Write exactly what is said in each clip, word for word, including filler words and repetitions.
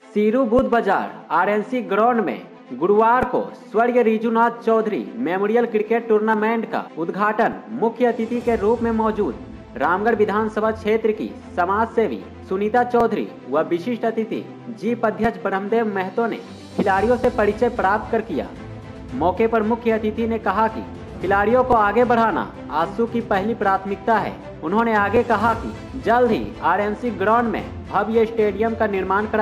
सीरू बुध बाजार RNC ground में गुरुवार को स्वर्गीय Rijunath Chaudhary memorial cricket tournament का उद्घाटन मुख्य अतिथि के रूप में मौजूद रामगढ़ विधानसभा क्षेत्र की समाज सेवी सुनीता चौधरी व विशिष्ट अतिथि जीप अध्यक्ष ब्रह्मदेव महतो ने खिलाड़ियों से परिचय प्राप्त कर किया। मौके पर मुख्य अतिथि ने कहा कि खिलाड़ियों को आगे बढ़ाना आसू की पहली प्राथमिकता है। उन्होंने आगे कहा कि जल्द ही आरएनसी ग्राउंड में भव्य स्टेडियम का निर्माण करा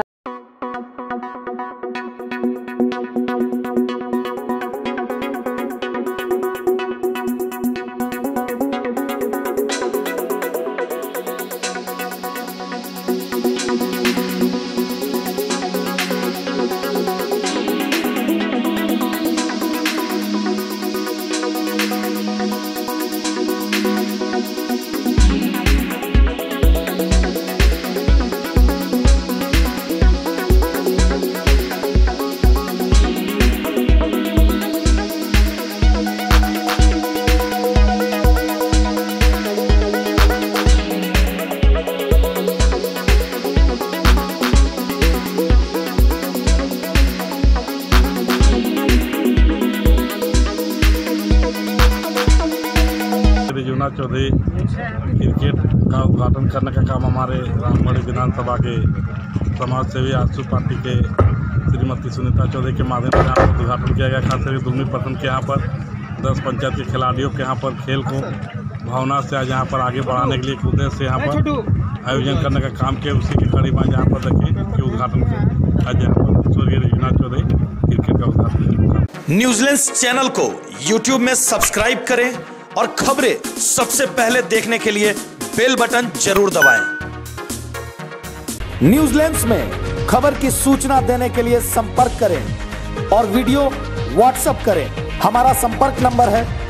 रिजुनाथ चौधरी क्रिकेट का उद्घाटन करने का काम हमारे रामगढ़ विधानसभा के समाज सेवी आसू पार्टी के श्रीमती सुनीता चौधरी के माध्यम से यहाँ पर उद्घाटन किया गया। खास करके दुलमी प्रखंड के यहाँ पर दस पंचायत के खिलाड़ियों के यहाँ पर खेल को भावना से आज यहाँ पर आगे बढ़ाने के लिए एक उद्देश्य से यहाँ पर आयोजन करने का काम किया। उसी की कड़ी में यहाँ पर देखें कि उद्घाटन को आज यहाँ पर स्वर्गीय रिजुनाथ चौधरी क्रिकेट का उद्घाटन। न्यूजीलैंड चैनल को यूट्यूब में सब्सक्राइब करें और खबरें सबसे पहले देखने के लिए बेल बटन जरूर दबाएं। न्यूजीलैंड में खबर की सूचना देने के लिए संपर्क करें और वीडियो व्हाट्सएप करें। हमारा संपर्क नंबर है